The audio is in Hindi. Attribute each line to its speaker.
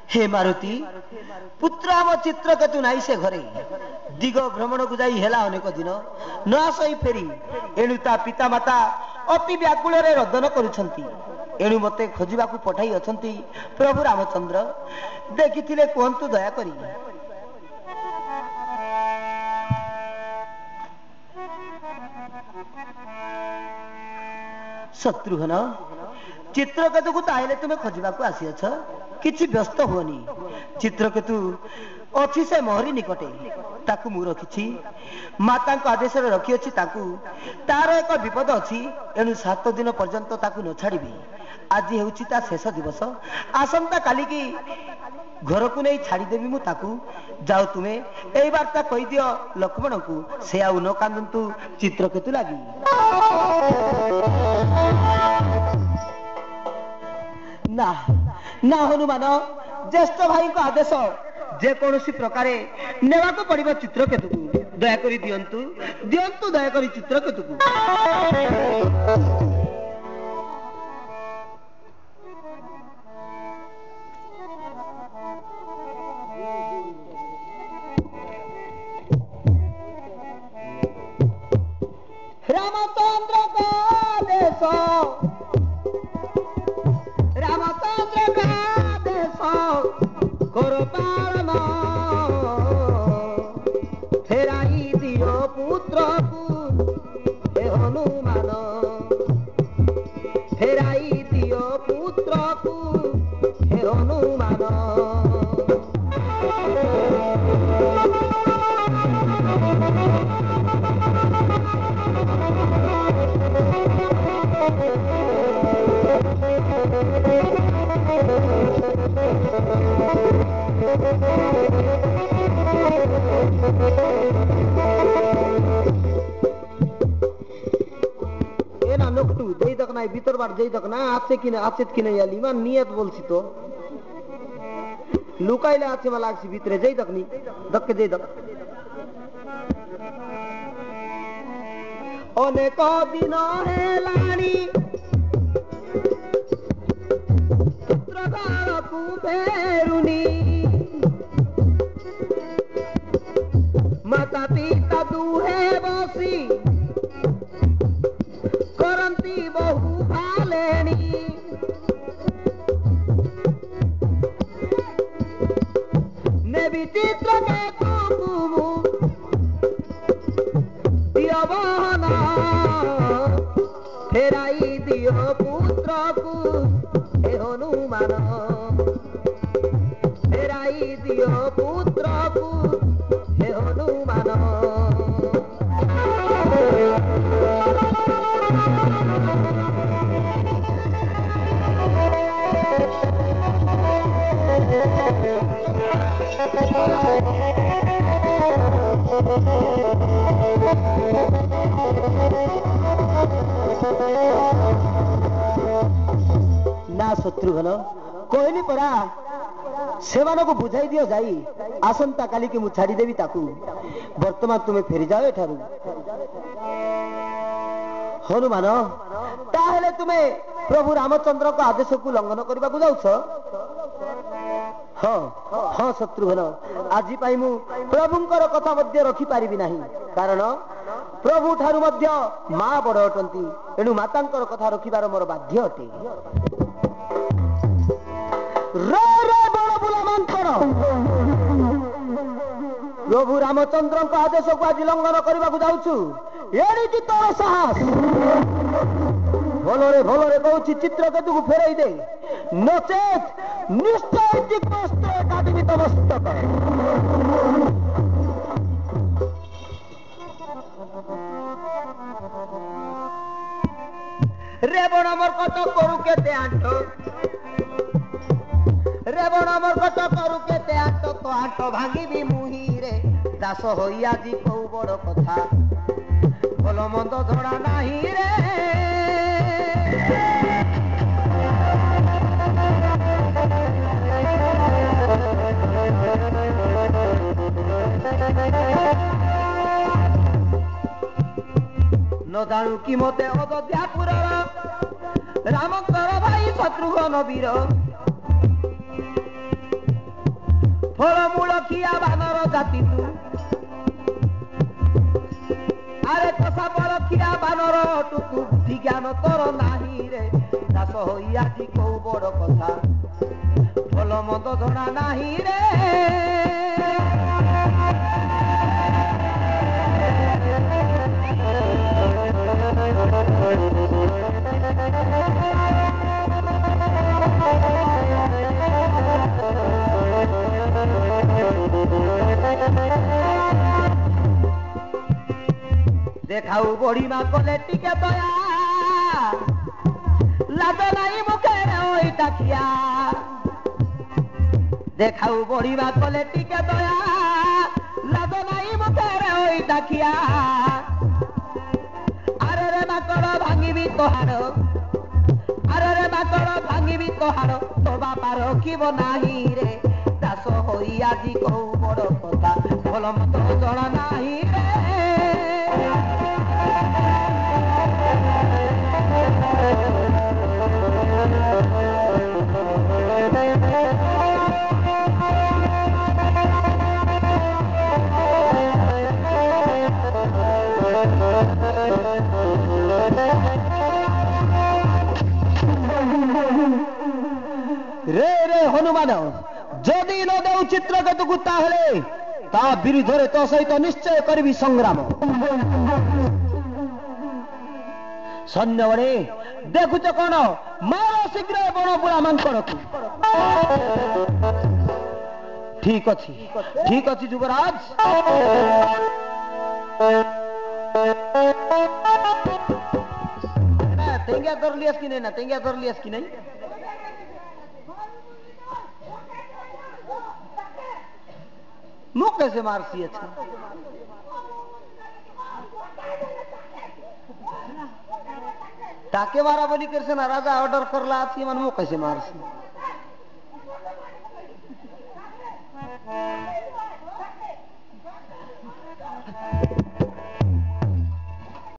Speaker 1: हे मारुति पुत्र आम चित्रकेतु नाई से घरे दिग भ्रमण को जाई हेला अनेक दिन न आसई फेरी एणु ता पिता माता अति व्याकुल रोदन करुछंती एणु मते खोजिबा को पठाई अछंती प्रभु रामचंद्र देखिथिले कोहंतु दया करी। शत्रुघ्न चित्रकेतु को ताइले तुम्हें खोजिबा को आसी अछ किछि व्यस्त होनी चित्रकेतु अछि से मोहरी निकटे ताकू मु रखिछि माता को आदेश रे रखि अछि ताकू तार एक विपद अछि एनु 7 दिन पर्यंत ताकू न छाड़िबी आज हेउछि ता शेष दिवस आसंता काली की घर को नहीं छाड़ी देवी मु ताकू जाओ तुम्हें एई वार्ता कहि दियो लक्ष्मण को से आउ न कांदंतु चित्रकेतु लागी। ना ना हनुमान ज्येष्ठ भाई को आदेश जे कोनोसी प्रकारे नेवा को पड़िबो चित्रकेतु को दया करी दियंतु दियंतु दया करी चित्रकेतु को। रामचंद्र का आदेश रामचंद्र का आदेश करो पालन फेराई दियो पुत्र को हे हनुमान फेराई दियो पुत्र को हे हनुमान। भीतर बार जई तक ना आछे किने याली मान नियत बोलसी तो लुकाइले आछे मला आछि भीतरे जई तक नी दक्के जई तक अनेक दिन हेलाणी चित्रकार को फेरुनी माता पिता दुहे बसी करंती बहु भालेनी नेबी चित्रकेतु दियो बहना फेराई दियो पुत्र को हे हनुमान फेराई दियो पुत्र को हे हनुमान। ना शत्रुघ्न कहली परा सेवान को बुझाई दियो जाई आसंता काली के मु छाड़ी देवी ताकू वर्तमान तुम्हें फेरी जाओ एठारू। हनुमान ताहेले तुम्हें प्रभु रामचंद्र को आदेश को उल्लंघन करबा को जाउछ। हाँ हाँ शत्रुघ्न आज पाई मु प्रभुंकर कथा मध्य रखी पारिबी नाही कारण प्रभु ठारू मध्य मां बड़ अटंती एणु मातांकर कथा रखिबार मोर बाध्य अटे। रे रे बड़ बुला मांतर प्रभु रामचंद्र को आदेश को आज उल्लंघन करबा को जाउछु एड़ी की तोर साहस भलरे कहूँ चित्रकेतु को फेराई दे नचेत निश्चय दिग्वस्त्र काटिबी तो मस्तक। रेवण मर्कट करू केते आंट रेवण मर्कट करू केते आंट तो आंट भांगी मुही रे दास होई आजी कौ बड़ कथा भल मंद झड़ा नाही रे। न जानू कि मते अयोध्यापुर रामकर भाई शत्रुघ्न वीर फलमूल खिया बानर जाति तू आरे कसा बल खिया बानर टुकु बुद्धि ज्ञान तोर नाही रे दास होई आजी को बड़ कथा फल मद जणा नाही रे देखाऊ बड़ी माँ कले टिके दया लाज नहीं मुखे ओई टाकिया देखाऊ बड़ी माँ कले टिके दया लाज नहीं मुखे ओई टाकिया अरे रे माकड़ भांगी तोहार अरे रे माकड़ भांगी तोहार तो बापा रखिब नाही रे दास होई आजी कहू बड़ कथा भल मत जणा नाही रे रे रे हनुमान जदि न देउ चित्रकेतुकु ताहले ता विरुद्धरे तो सहित निश्चय करबी संग्राम सैन्यबणे देखुच कौन मार शीघ्र बणपुरा मांकड़कु ठीक अच्छी युवराज तेंगिया कर लियस कि नहीं ना तेंगिया कर लियस कि नहीं मुख कैसे मारसी अच्छा टाके मारा बोली करसे ना राजा ऑर्डर करला आती मन मुख कैसे मारसी